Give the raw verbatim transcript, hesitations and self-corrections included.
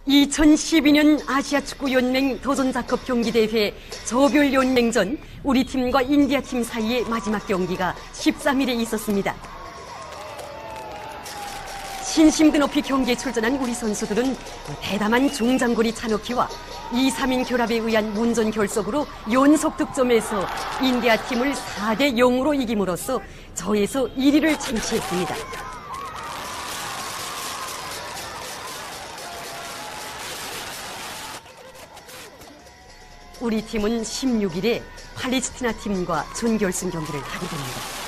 이천십이 년 아시아축구연맹 도전자컵 경기대회 저별연맹전 우리 팀과 인디아 팀 사이의 마지막 경기가 십삼 일에 있었습니다. 신심도 높이 경기에 출전한 우리 선수들은 대담한 중장거리 차넣기와 이, 삼 인 결합에 의한 문전 결속으로 연속 득점에서 인디아 팀을 사 대 영으로 이김으로써 저에서 일 위를 쟁취했습니다. 우리 팀은 십육 일에 팔레스티나 팀과 준결승 경기를 하게 됩니다.